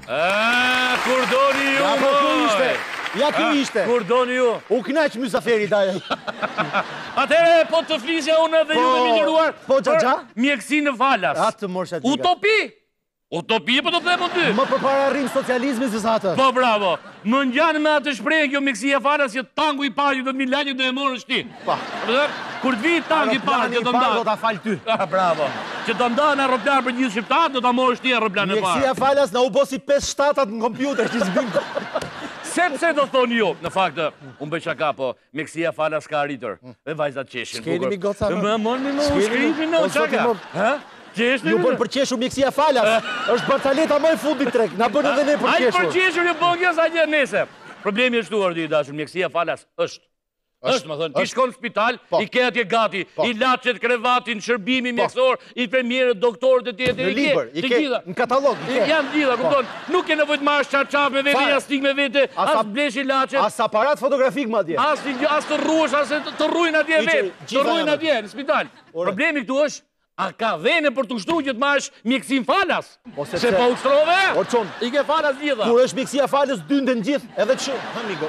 Kur doni ju, Ja, po kjo ishte. Ja, kjo ishte. Kur doni ju. U knaq mysaferi daja. Atëre, po të flisja unë dhe ju kemi liruar po, Xhaxha? mjekësi në falas. Atë morsha diga. Utopi! Utopi, po të them ty. Më përpara rrim socializmi se sa atë. Po, bravo. Më ngjanë me atë shprehje kjo mjekësia e falas që tangu i parë që do të milajë do e morësh ti. Po. Kur të vi tangu i parë që do do ndan. ta fal ty. Bravo. Që do ndan aeroplan për gjithë shqiptarët, do ta morësh ti aeroplanin e parë. Mjekësia falas na u bosi 5 shtatat në kompjuter që zbyn. Sepse do thoni ju, në fakt, unë bëj shaka, po, mjekësia falas ka arritur. Dhe vajzat qeshin. Shkeni mi goca, Më shkripi në qaka. Ju bën për qeshur mjekësia falas. Është Bartaleta më e fundit treg. Na bën edhe ne për Ai qeshur. për qeshur ju bën kjo sa gjë nese. Problemi është tuar, di dashur, mjekësia falas është. Është, më thënë, ti shkon në spital, i ke atje gati, ilaçet, krevatin, shërbimi mjekësor, infermierët, doktorët e tjetër, në libër, i ke në katalog, i ke. Janë gjitha, kupton. Nuk ke nevojë të marrësh çarçap me vete, jastik me vete, as blesh ilaçet. As aparat fotografik madje. As të rruhesh, as të rrujnë atje vetë. Të rrujnë atje në spital. Problemi këtu është a ka vene për të ushtruar që të marrësh mjekësinë falas? Se pa ushtrove? I ke falas gjitha. Kur është mjekësia falas dynden gjithë, edhe çu, amigo.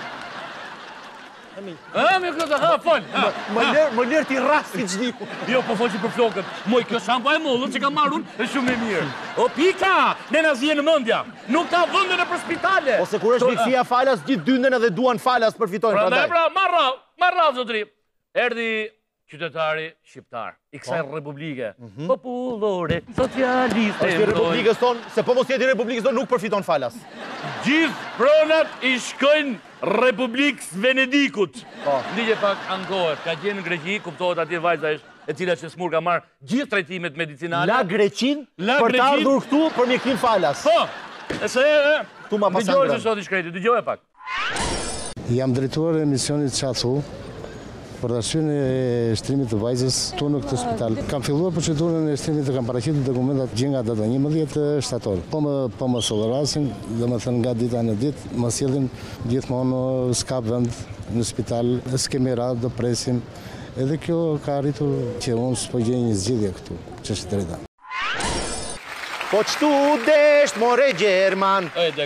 Me këtë, fol. Më lër ti rasti çdiku. Jo, po folsi për flokët. Moj, kjo shampo e mollën që ka marrë unë, është shumë e mirë. O, pika! Ne na zje në mendja. Nuk ka vende në për spitale. Ose kur është mjekësia falas, gjithë dynden edhe duan falas përfitojnë prandaj. Pra, marrë, zotri. Erdhi qytetari shqiptar i kësaj republike popullore, socialiste. Është i republikës tonë, se po mos jeti republikës tonë nuk përfiton falas. Gjithë pronat i shkojnë Republikës Venedikut. Ndigje pak ankohet, ka gjenë në Greqi, kuptohet atje vajza e cila që smur ka marrë gjithë trajtimet medicinale. La Greqin për të ardhur këtu për mjekësinë falas. Po, e se tu ma pasan dëgjoj se sot i shkreti, dëgjoj pak. Jam drejtuar e emisionit Çathu për arsyeën e shtrimit të vajzës tu në këtë spital. Kam filluar procedurën e shtrimit dhe kam paraqitur dokumentat gjë nga data 11 shtator. Po më sollërasin, domethënë nga dita në ditë, më sillin gjithmonë s'ka vend në spital, s'kemi radhë, do presim. Edhe kjo ka arritur që unë s'po gjej një zgjidhje këtu, ç'është drejta. Po qëtu desht, more Gjerman.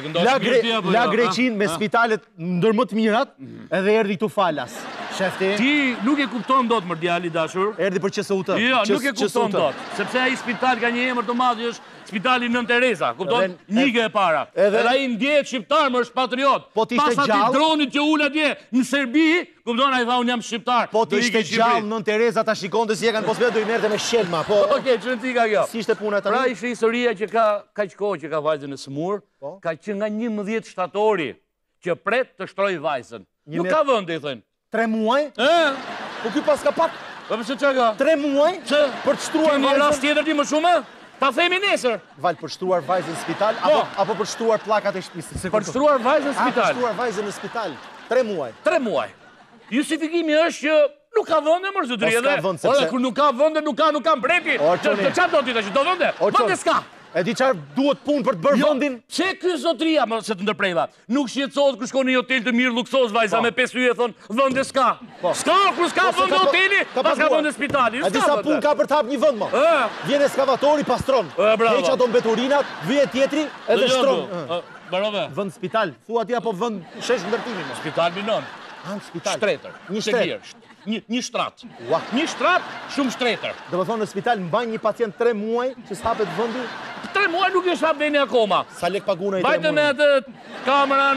La Greqin me spitalet ndër më të mirat, edhe erdi tu falas. Shefti? Ti nuk e kupton dot më djali dashur. Erdi për QSUT. Jo, nuk e kupton dot. Sepse ai spital ka një emër të madh, është Spitali Nën Tereza, kupton? Njëge e para. Edhe ai ndjehet shqiptar, më është patriot. Pas atij dronit që ul atje në Serbi, kupton, ai tha unë jam shqiptar. Po ti ishte gjallë Nën Tereza, ta shikonte si e kanë posbet do i merrte me shelma, po. Okej, çrëntika kjo. Si ishte puna tani? Pra ishte historia që ka kaq kohë që ka vajzën e smur, ka që nga 11 shtatori që pret të shtroj vajzën. Nuk ka vend, i thënë. 3 muaj? Po ky pas ka pak. Po pse çka ka? 3 muaj? Për të shtruar vajzën. Një rast tjetër ti më shumë? Ta themi nesër. Val për shtruar vajzën në spital apo për shtruar pllakat e shtëpisë? Për shtruar vajzën në spital. Për shtruar vajzën në spital. 3 muaj. 3 muaj. Justifikimi është që nuk ka vende më zotëri edhe. Ora kur nuk ka vende, nuk ka mbreti. Çfarë do ti tash? Do vende? Vende s'ka. E di çfarë duhet punë për të bërë vendin? Pse ky zotria më se të ndërpreva? Nuk shqetësohet kur shkon në një hotel të mirë luksoz vajza me 5 yje thon vende s'ka. S'ka, kur s'ka vende hoteli, pas ka vende spitali. A disa punë ka për të hap një vend më? Vjen eskavatori pastron. Heq ato mbeturinat, vjen tjetri edhe shtron. Barove. Vend spital. Thua ti apo vend shesh ndërtimi më? Spital minon. Spital. Shtretër. Një shtret. Një shtrat. Një shtrat, shumë shtretër. Do të thonë në spital mbajnë një pacient 3 muaj që s'hapet vendi? 3 muaj nuk është hap veni akoma. Sa lek pagunë ai 3 muaj? Vajte me atë kameran.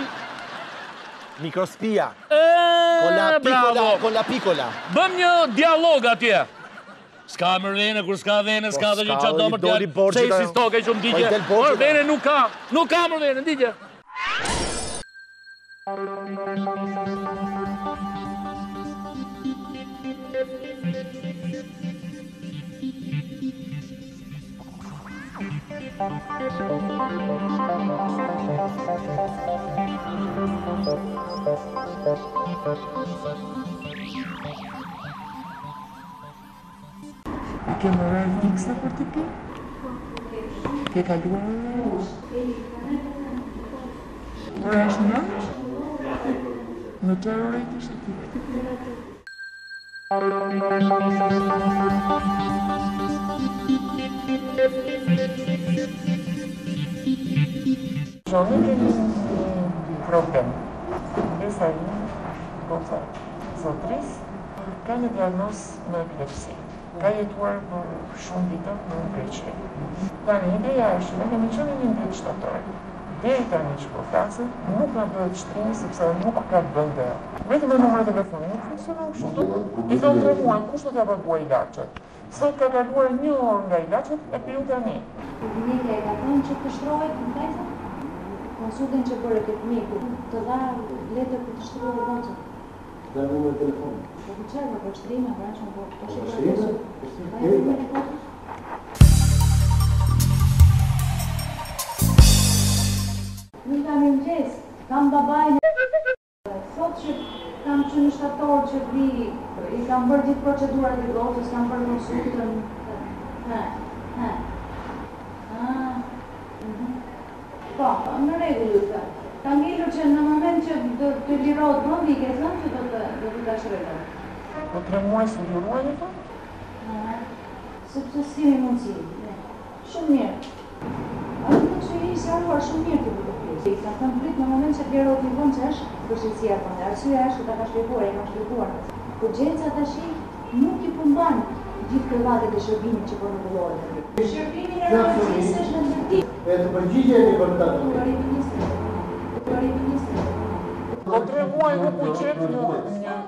Mikrospia. Bravo. Con la piccola. Bëm një dialog atje. S'ka më vene, kur s'ka vene, s'ka dhe që qatë do më tjallë. Se i si stoke që më digje. Por vene nuk ka. Nuk ka më vene, digje. Ke më rënë diksa për të pi? Ke kaluar? Ora është në? Në të orejt është ti. Ne kemi një problem. Ndesa goca zotris, ka një diagnozë me epilepsi. Ka jetuar për shumë vite në Greqi. Tani, ideja është, ne kemi qenë një ditë shtator. Deri tani që po flasë, nuk na bëhet shtrimi sepse nuk ka bënde. Vetëm me numër telefoni nuk funksionon kështu. I thonë 3 muaj, kush do t'ja paguaj ilaçet? Sot ka kaluar 1 orë nga ilaçet e piu tani. Kabineti e ka thënë që të shtrohet në vajza? Konsulten që bërë këtë miku, të dha letër për të shtruar gocën. Dha numër telefoni. Po të qërë, për shtrime, pra që më po shtrime? Një kam një mëgjes, kam babajnë sot që kam që një shtator që vi, i kam bërë ditë procedurat e gocës, kam bërë konsultën. Po, në regullë të. Ka ngellur që në moment që do të lirohet vendi, ke thënë që do të dashurojë. Po 3 muaj së liruaj e to? Sepse si me mundësi. Shumë mirë. A të që i saruar shumë mirë të këtë pjesë. Ka thënë prit në moment që lirohet një vënd që është përshqetësia të ndë. Arsyeja është që ta ka shpjeguar, e ka shpjeguar. Urgjenca tashi nuk i përmban gjithë privatet e shërbimit që po rregullohet. Shërbimi në emergjencë është në ndërtim. E të përgjigjeni për ta. Po 3 muaj nuk u qetë një...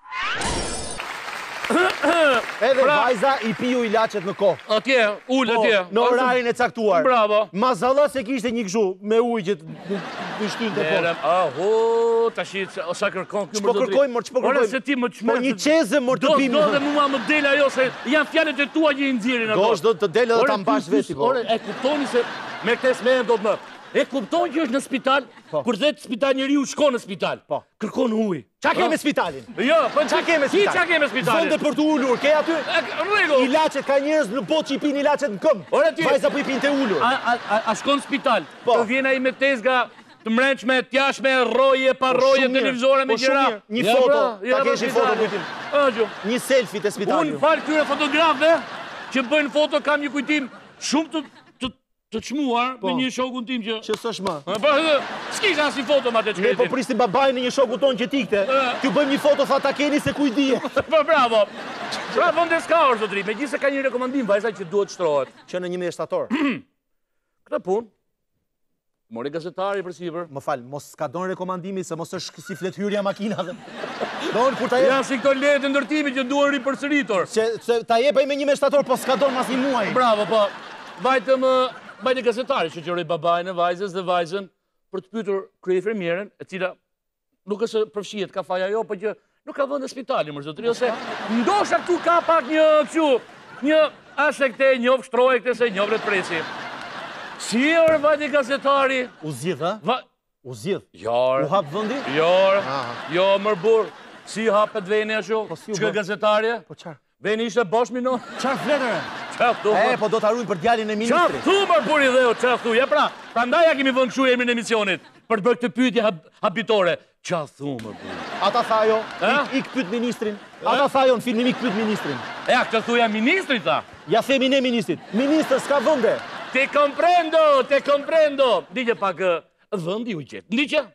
Edhe vajza i piju ilaçet në kohë. Atje, ullë atje. Në orarin e caktuar. Bravo. Mazalla se kishte një kështu me ujë që të shtynë të poshtë. Aho, tashi, sa kërkon kjo Ç'po kërkojmë, ç'po kërkojmë? Ora se ti më çmë. Po një çeze më të pimi. Do dhe mua më del ajo se janë fjalët e tua që i nxjerrin ato. Do të del edhe ta mbash veti po. Ore, e kuptoni se me këtë smerë do të më. E kupton që është në spital, kur dhe spital njeriu shkon në spital. Po. Kërkon ujë. Qa ke me spitalin? Jo, po qa ke me spitalin? Qa ke me spitalin? Vende për të ullur, ke aty? Rregull. Ilaçet ka njerëz në botë që i pinë ilaçet në këmbë. Ore ti. Vajza po i pinë të ullur. A shkon në spital? Po. Të vjen ai me tezga të mrençme, t'jashme, rroje, pa rroje, televizore me gjëra. Një foto, ta kesh një foto kujtim. Një selfie të spitalit. Unë falë këtyre fotografëve që bëjnë foto, kam një kujtim shumë të çmuar me një shokun tim që... Që s'është më. Po, s'kisha asnjë foto ma të Ne po pristim babajnë një shoku tonë që tikte. T'ju bëjmë një foto, tha ta keni se kuj dije. Po, bravo. Pra vënde s'ka orë, zotri, me gjithse ka një rekomandim, vajza që duhet shtrohet. Që në 11 shtator. Këtë punë, mori gazetari për sipër. Më falë, mos ka donë rekomandimi se mos është si flet hyrja makinave. Donë kur ta jep... Janë si këto letë ndërtimi që duhet ripërsëritur. Se ta jepaj me 11 shtator, po s'ka donë mas një muaj. Bravo, po. Bajtë gazetari që qëroj babajnë, vajzës dhe vajzën për të pyetur kryefermierën, e cila nuk është përfshihet ka faja jo, për që nuk ka vënd në spitali, mërë zotri, ose ndosha këtu ka pak një ashe këte, njov shtroj këte se njov rëtë presi. Si orë bajtë gazetari? U zidh, ha? U zidh? Jarë. U hapë vëndi? Jarë. Jo, mërë burë. Si hapët veni asho? Që gazetarje? Po qarë? Veni ishte bosh mino? Qarë fletëre? Po do të arrujnë për djalin e ministrit. Qarë thu mërë buri dhe o, qarë thu? Ja pra ndaja kemi vënd këshu emrin e emisionit për të bërë këtë pyetje habitore. Qarë thu mërë buri? Ata tha jo, ik pyet ministrin. Ata tha jo, në filmin ik pyet ministrin. E, a këtë thuja ministrit, tha? Ja themi ne ministrit. Ministr s'ka vënde. Te comprendo. Dije pak vëndi u qetë. Ndike?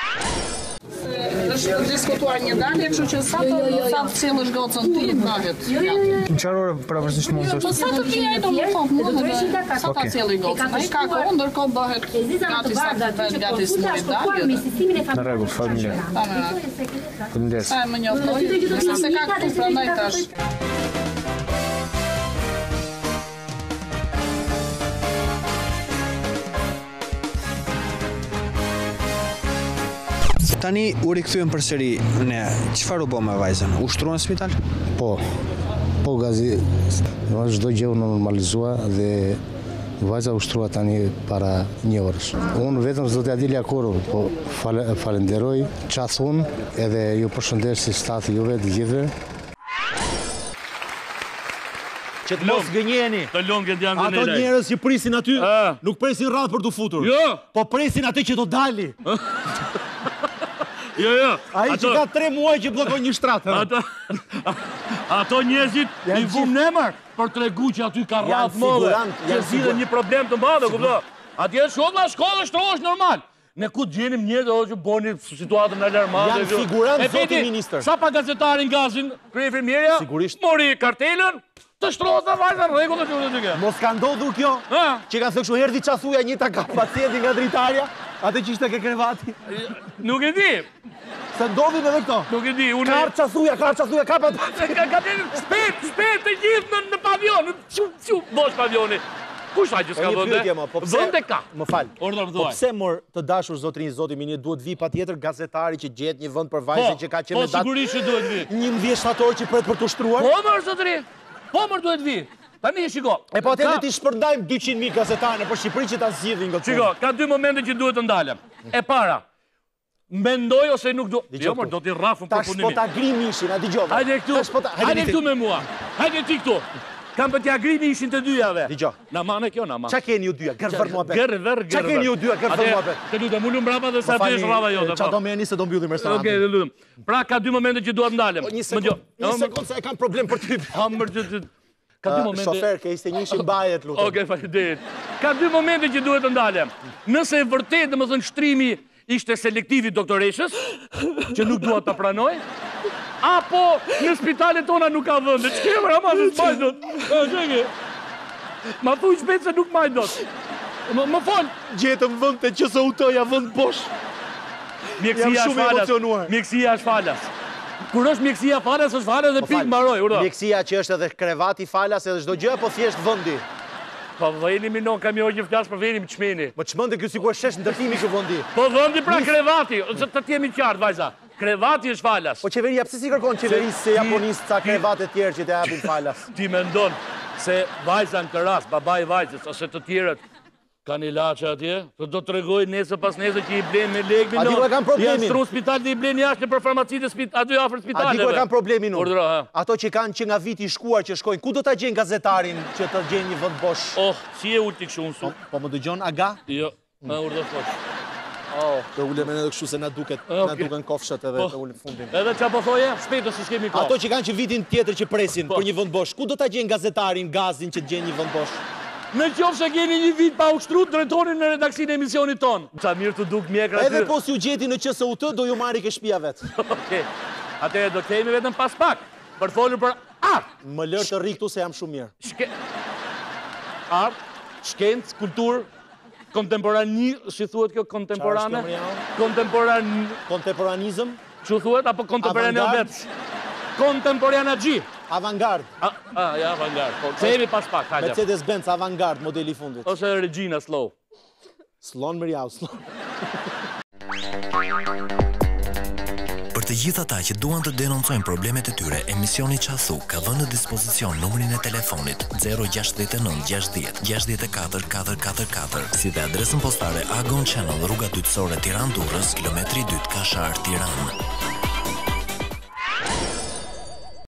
është diskutuar një dalje, kështu që sa të cilësh gocën ti, daljet. Në qarë orë pravërsisht mund të është? Po sa të ti ai do më thonë mua dhe sa ta cilë gocën. Ai ka kohë, ndërkohë bëhet gati sa të bëhet gati së daljet. Në rregull, familje. Faleminderit. Sa më njoftoj, nëse se ka këtu prandaj tash. Tani u rikthyem përsëri ne. Çfarë u bë me vajzën? U shtruan në spital? Po gazi, çdo gjë u normalizua dhe vajza u shtrua tani para një orësh. Unë vetëm s'do t'ja dilja kurrë, po falenderoj ç'a thun, edhe ju përshëndes si staf juve të gjithëve. Që të mos gënjeni. Të lungën janë në Ato njerëz që prisin aty, nuk presin radhë për t'u futur. Jo. Po presin atë që do dali. Jo. Ai që ka 3 muaj që bllokon një shtratë. Ato njerëzit i vum nemër për tregu që aty ka radhë modhe. Që zgjidhen një problem të madh, kupto? Atje shkodha shkollë shtrohesh normal. Ne ku gjenim njerëz që boni situatën alarmante. Janë figurant zoti ministër. Sa pa gazetarin Gazin, kryefermieria, mori kartelën, të shtrosa vajza rregull të çunë dy. Mos ka ndodhur kjo? Që kanë thënë kështu erdhi çathuja një ta ka pacienti nga dritarja, atë që ishte ke krevati. Nuk e di. Se ndodhin edhe këto. Nuk e di, unë. Ka çathuja, ka pat. Ka shpejt të gjithë në pavion, bosh pavioni. Kush tha që s'ka vënde? Vënde ka. Më fal. Ordër Po pse mor të dashur zotrin zoti ministër duhet vi patjetër gazetari që gjet një vend për vajzën që ka qenë datë. Po sigurisht që duhet vi. 11 shtator që pret për të ushtruar. Po mor zotrin. Po mor duhet vi. Tani shiko. E po atëherë ti shpërndajmë 200.000 gazetarë për Shqipëri që ta zgjidhin këtu. Shiko, ka dy momente që duhet të ndalem. E para, mendoj ose nuk do. Jo, mor do t'i rrafun përfundimin. Tash po ta gri mishin, a dëgjova. Hajde këtu. Hajde këtu me mua. Hajde ti këtu. Kam për t'ja grimi ishin të dyjave. Digjo. Na mane kjo, na mane. Qa keni ju dyja? Gërëvër mua bet. Gërëvër. Qa keni ju dyja? Gërëvër mua bet. Të lutem, unë mbrapa dhe sa të jesh rrava jote. Qa do me njëse do mbyllim restorantin. Okej, të lutem. Pra ka dy momente që duhet ndalem. Një sekund se e kam problem për ty. Ka dy momente... Shofer, ke ishte njëshin bajet, lutem. Okej, faleminderit. Ka dy momente që duhet të ndalem. Nëse e vërtet, domethënë shtrimi ishte selektiv i doktoreshës, që nuk dua ta pranoj, apo në spitalet tona nuk ka vënde. Ç'kemër ama se s'maj dot. Ç'ke? Ma thuj shpejt se nuk maj dot. Më fal. Gjetëm vënd të QSUT-ja vënd bosh. Mjekësia është falas. Mjekësia është falas. Kur është mjekësia falas, është falas dhe pikë mbaroj. Mjekësia që është edhe krevati falas edhe çdo gjë, apo thjesht vëndi? Po vëni minon kamion që flas për vendin çmeni. Më çmendë ky sigurisht shesh ndërtimi kë vëndi. Po vëndi pra krevati, të jemi qartë vajza. Krevati është falas. Po qeveria pse si kërkon qeverisë se japonistë ca krevate të tjerë që të japin falas? Ti mendon se vajza në këtë babai i vajzës ose të tjerët kanë ilaçe atje? Do të tregoj nesër pas nesër që i blen me lekë. A di ku e kanë problemin? Janë stru spital dhe i blen jashtë për farmacitë aty afër spitaleve. A di ku e kanë problemin unë? Urdhëro, ha. Ato që kanë që nga viti i shkuar që shkojnë, ku do ta gjejnë gazetarin që të gjejnë një vend bosh? Oh, si e ulti kështu unë. Po më dëgjon aga? Jo, më urdhër fosh. Të ulem edhe kështu se na duken kofshat edhe të ulim fundin. Edhe qa po thoje? Shpejt ose s'kemi kohë. Ato që kanë që vitin tjetër që presin për një vend bosh, ku do ta gjejnë gazetarin, gazin që të gjejnë një vend bosh? Në qofë se keni një vit pa ushtru, drejtonin në redaksinë e emisionit ton. Qa mirë të duk mjekra të... Edhe po si u gjeti në QSUT, do ju marri ke shtëpia vetë. Okej. Atëherë do kemi vetëm pas pak, për folur për art. Më lërë të rri këtu se jam shumë mirë. Art, shkencë, kulturë, si thuhet kjo kontemporane? Kontemporanizëm? Që thuhet, apo kontemporane vetë? Kontemporana G. Avangard. Ja, avangard. Se jemi pas pak, hajde. Mercedes-Benz Avangard, modeli fundit. Ose Regina Slow. Slon Miriau, slon. Për të gjithë ata që duan të denoncojnë problemet e tyre, emisioni Qasu ka vënë në dispozicion numrin e telefonit 069 60 64 444, si dhe adresën postare Agon Channel, rruga Dytësore Tiranë-Durrës, kilometri 2 Kashar, Tiranë.